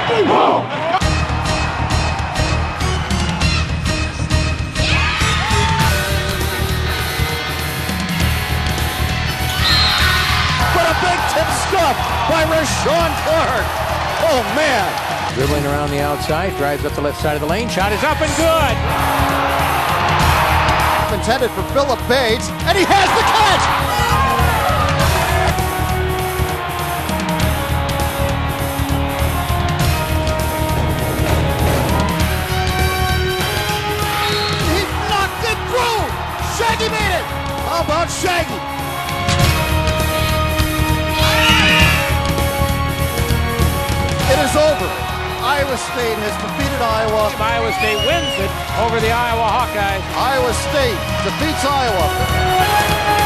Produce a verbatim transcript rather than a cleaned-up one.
But a big tip scuff by Rashawn Clark. Oh, man. Dribbling around the outside, drives up the left side of the lane. Shot is up and good. Intended for Philip Bates, and he has the catch. He knocked it through. Shaggy made it. How about Shaggy? It is over. Iowa State has defeated Iowa. Iowa State wins it over the Iowa Hawkeyes. Iowa State defeats Iowa.